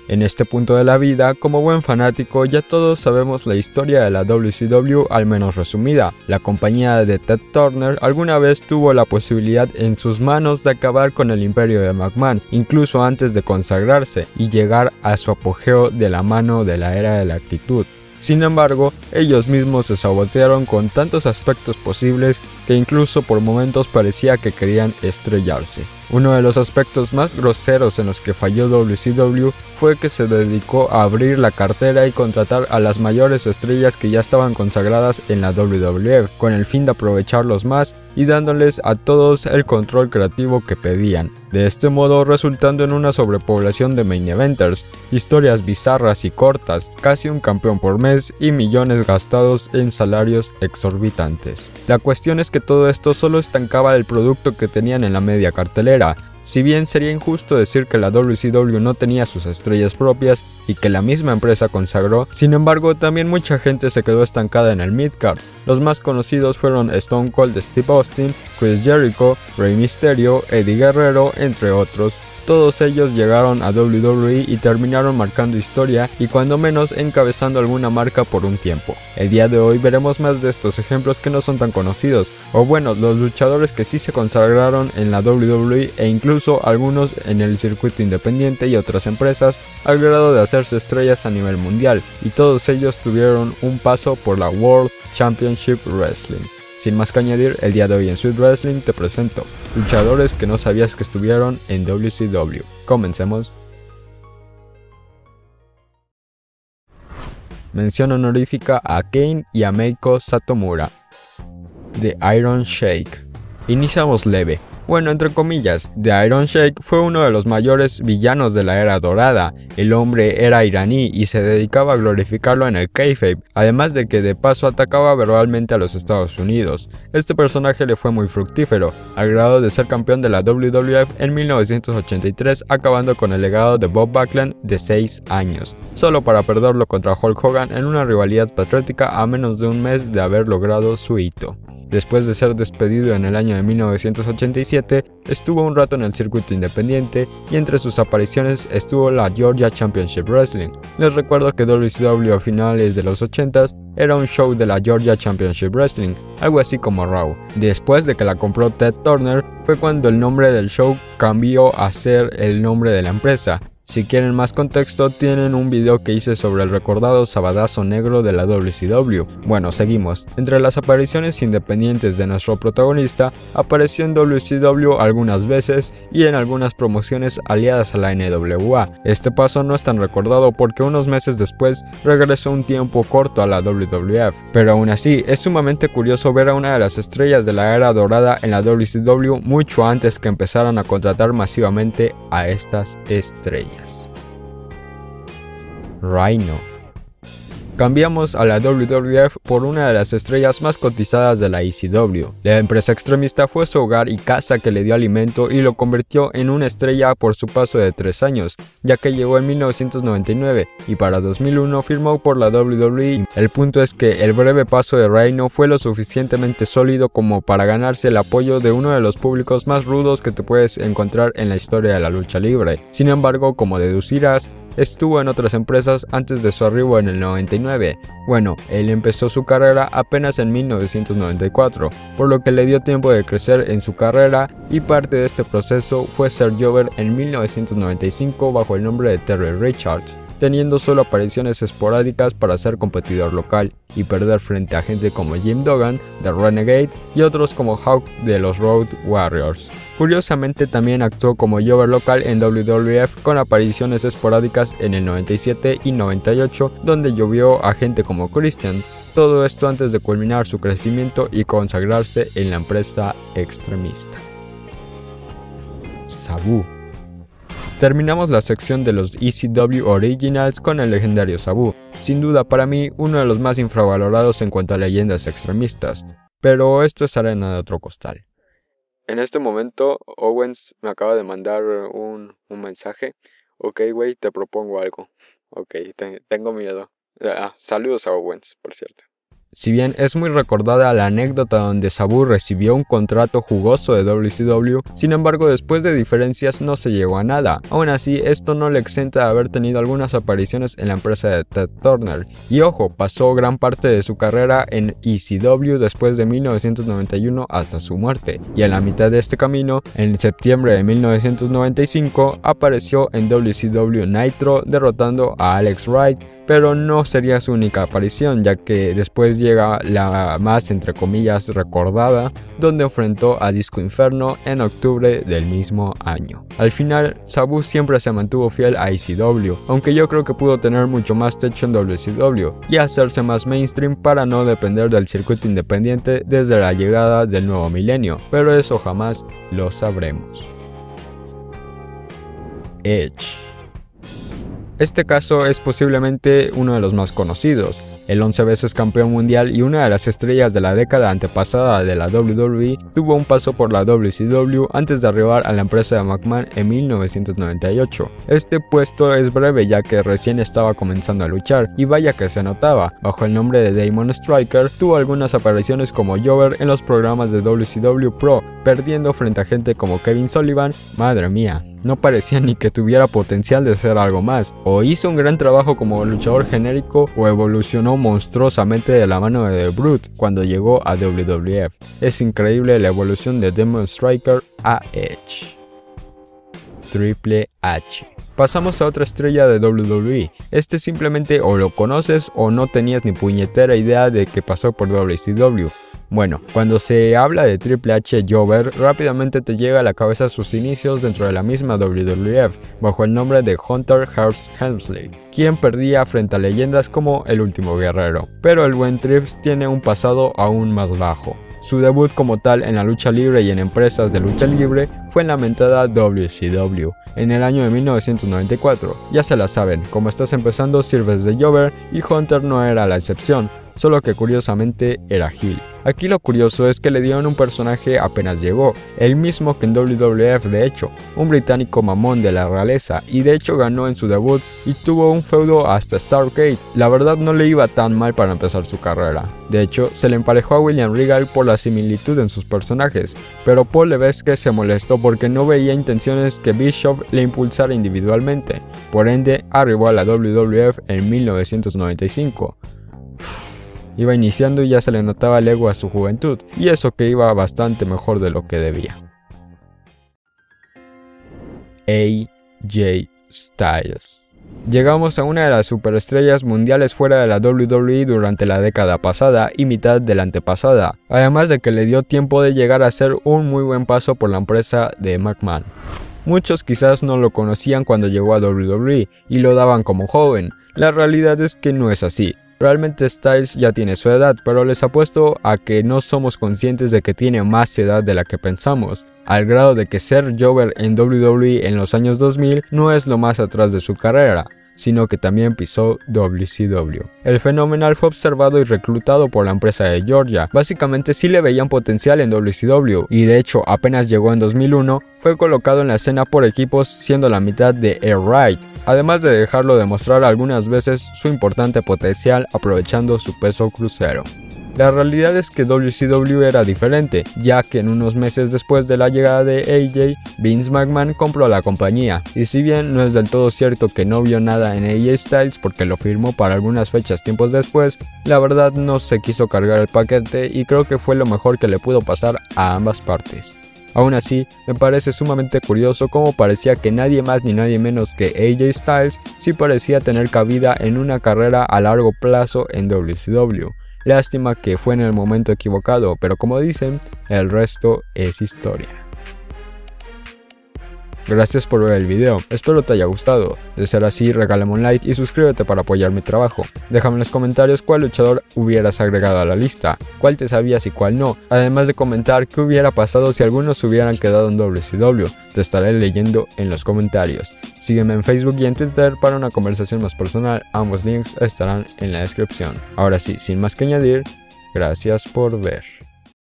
En este punto de la vida, como buen fanático, ya todos sabemos la historia de la WCW, al menos resumida. La compañía de Ted Turner alguna vez tuvo la posibilidad en sus manos de acabar con el imperio de McMahon, incluso antes de consagrarse y llegar a su apogeo de la mano de la era de la actitud. Sin embargo, ellos mismos se sabotearon con tantos aspectos posibles que incluso por momentos parecía que querían estrellarse. Uno de los aspectos más groseros en los que falló WCW fue que se dedicó a abrir la cartera y contratar a las mayores estrellas que ya estaban consagradas en la WWF, con el fin de aprovecharlos más y dándoles a todos el control creativo que pedían, de este modo resultando en una sobrepoblación de main eventers, historias bizarras y cortas, casi un campeón por mes y millones gastados en salarios exorbitantes. La cuestión es que todo esto solo estancaba el producto que tenían en la media cartelera. Si bien sería injusto decir que la WCW no tenía sus estrellas propias y que la misma empresa consagró, sin embargo también mucha gente se quedó estancada en el midcard. Los más conocidos fueron Stone Cold Steve Austin, Chris Jericho, Rey Mysterio, Eddie Guerrero, entre otros. Todos ellos llegaron a WWE y terminaron marcando historia y cuando menos encabezando alguna marca por un tiempo. El día de hoy veremos más de estos ejemplos que no son tan conocidos, o bueno, los luchadores que sí se consagraron en la WWE e incluso algunos en el circuito independiente y otras empresas al grado de hacerse estrellas a nivel mundial, y todos ellos tuvieron un paso por la World Championship Wrestling. Sin más que añadir, el día de hoy en Sweet Wrestling te presento luchadores que no sabías que estuvieron en WCW. Comencemos. Mención honorífica a Kane y a Meiko Satomura. The Iron Sheik. Iniciamos leve. Bueno, entre comillas, The Iron Sheik fue uno de los mayores villanos de la era dorada. El hombre era iraní y se dedicaba a glorificarlo en el kayfabe, además de que de paso atacaba verbalmente a los Estados Unidos. Este personaje le fue muy fructífero, al grado de ser campeón de la WWF en 1983, acabando con el legado de Bob Backlund de 6 años, solo para perderlo contra Hulk Hogan en una rivalidad patriótica a menos de un mes de haber logrado su hito. Después de ser despedido en el año de 1987, estuvo un rato en el circuito independiente y entre sus apariciones estuvo la Georgia Championship Wrestling. Les recuerdo que WCW a finales de los 80s era un show de la Georgia Championship Wrestling, algo así como Raw. Después de que la compró Ted Turner fue cuando el nombre del show cambió a ser el nombre de la empresa. Si quieren más contexto, tienen un video que hice sobre el recordado sabadazo negro de la WCW. Bueno, seguimos. Entre las apariciones independientes de nuestro protagonista, apareció en WCW algunas veces y en algunas promociones aliadas a la NWA. Este paso no es tan recordado porque unos meses después regresó un tiempo corto a la WWF. Pero aún así, es sumamente curioso ver a una de las estrellas de la era dorada en la WCW mucho antes que empezaran a contratar masivamente a estas estrellas. Rhino. Cambiamos a la WWF por una de las estrellas más cotizadas de la ECW. La empresa extremista fue su hogar y casa que le dio alimento y lo convirtió en una estrella por su paso de 3 años, ya que llegó en 1999 y para 2001 firmó por la WWE. El punto es que el breve paso de Rhino fue lo suficientemente sólido como para ganarse el apoyo de uno de los públicos más rudos que te puedes encontrar en la historia de la lucha libre. Sin embargo, como deducirás, estuvo en otras empresas antes de su arribo en el 99. Bueno, él empezó su carrera apenas en 1994, por lo que le dio tiempo de crecer en su carrera y parte de este proceso fue ser jobber en 1995 bajo el nombre de Terry Richards, teniendo solo apariciones esporádicas para ser competidor local y perder frente a gente como Jim Duggan de Renegade y otros como Hawk de los Road Warriors. Curiosamente también actuó como jobber local en WWF con apariciones esporádicas en el 97 y 98 donde llovió a gente como Christian. Todo esto antes de culminar su crecimiento y consagrarse en la empresa extremista. Sabu. Terminamos la sección de los ECW Originals con el legendario Sabu, sin duda para mí uno de los más infravalorados en cuanto a leyendas extremistas, pero esto es arena de otro costal. En este momento Owens me acaba de mandar un mensaje. Ok, güey, te propongo algo. Ok, tengo miedo. Saludos a Owens, por cierto. Si bien es muy recordada la anécdota donde Sabu recibió un contrato jugoso de WCW, sin embargo después de diferencias no se llegó a nada. Aún así, esto no le exenta de haber tenido algunas apariciones en la empresa de Ted Turner. Y ojo, pasó gran parte de su carrera en ECW después de 1991 hasta su muerte. Y a la mitad de este camino, en septiembre de 1995, apareció en WCW Nitro derrotando a Alex Wright, pero no sería su única aparición, ya que después llega la más entre comillas recordada, donde enfrentó a Disco Inferno en octubre del mismo año. Al final, Sabu siempre se mantuvo fiel a ECW, aunque yo creo que pudo tener mucho más techo en WCW y hacerse más mainstream para no depender del circuito independiente desde la llegada del nuevo milenio, pero eso jamás lo sabremos. Edge. Este caso es posiblemente uno de los más conocidos. El 11 veces campeón mundial y una de las estrellas de la década antepasada de la WWE tuvo un paso por la WCW antes de arribar a la empresa de McMahon en 1998. Este puesto es breve ya que recién estaba comenzando a luchar y vaya que se notaba. Bajo el nombre de Damon Striker tuvo algunas apariciones como Jover en los programas de WCW Pro, perdiendo frente a gente como Kevin Sullivan. Madre mía, no parecía ni que tuviera potencial de ser algo más. O hizo un gran trabajo como luchador genérico o evolucionó monstruosamente de la mano de The Brute cuando llegó a WWF. Es increíble la evolución de Damon Striker a Edge. Triple H. Pasamos a otra estrella de WWE. Este simplemente o lo conoces o no tenías ni puñetera idea de que pasó por WCW. Bueno, cuando se habla de Triple H Jover, rápidamente te llega a la cabeza sus inicios dentro de la misma WWF, bajo el nombre de Hunter Hearst Helmsley, quien perdía frente a leyendas como El Último Guerrero. Pero el buen Trips tiene un pasado aún más bajo. Su debut como tal en la lucha libre y en empresas de lucha libre fue en la mentada WCW, en el año de 1994. Ya se la saben, como estás empezando sirves de Jover y Hunter no era la excepción, solo que curiosamente era heel. Aquí lo curioso es que le dieron un personaje apenas llegó, el mismo que en WWF de hecho, un británico mamón de la realeza, y de hecho ganó en su debut y tuvo un feudo hasta Starrcade. La verdad no le iba tan mal para empezar su carrera. De hecho, se le emparejó a William Regal por la similitud en sus personajes, pero Paul Levesque se molestó porque no veía intenciones que Bischoff le impulsara individualmente, por ende arribó a la WWF en 1995. Iba iniciando y ya se le notaba el ego a su juventud, y eso que iba bastante mejor de lo que debía. AJ Styles. Llegamos a una de las superestrellas mundiales fuera de la WWE durante la década pasada y mitad de la antepasada, además de que le dio tiempo de llegar a hacer un muy buen paso por la empresa de McMahon. Muchos quizás no lo conocían cuando llegó a WWE y lo daban como joven. La realidad es que no es así. Realmente Styles ya tiene su edad, pero les apuesto a que no somos conscientes de que tiene más edad de la que pensamos, al grado de que ser Jover en WWE en los años 2000 no es lo más atrás de su carrera, sino que también pisó WCW. El fenomenal fue observado y reclutado por la empresa de Georgia. Básicamente sí le veían potencial en WCW, y de hecho apenas llegó en 2001, fue colocado en la escena por equipos siendo la mitad de Air Ride, además de dejarlo demostrar algunas veces su importante potencial aprovechando su peso crucero. La realidad es que WCW era diferente, ya que en unos meses después de la llegada de AJ, Vince McMahon compró la compañía, y si bien no es del todo cierto que no vio nada en AJ Styles porque lo firmó para algunas fechas tiempos después, la verdad no se quiso cargar el paquete y creo que fue lo mejor que le pudo pasar a ambas partes. Aún así, me parece sumamente curioso cómo parecía que nadie más ni nadie menos que AJ Styles sí parecía tener cabida en una carrera a largo plazo en WCW. Lástima que fue en el momento equivocado, pero como dicen, el resto es historia. Gracias por ver el video, espero te haya gustado. De ser así, regálame un like y suscríbete para apoyar mi trabajo. Déjame en los comentarios cuál luchador hubieras agregado a la lista, cuál te sabías y cuál no, además de comentar qué hubiera pasado si algunos hubieran quedado en WCW. Te estaré leyendo en los comentarios. Sígueme en Facebook y en Twitter para una conversación más personal, ambos links estarán en la descripción. Ahora sí, sin más que añadir, gracias por ver.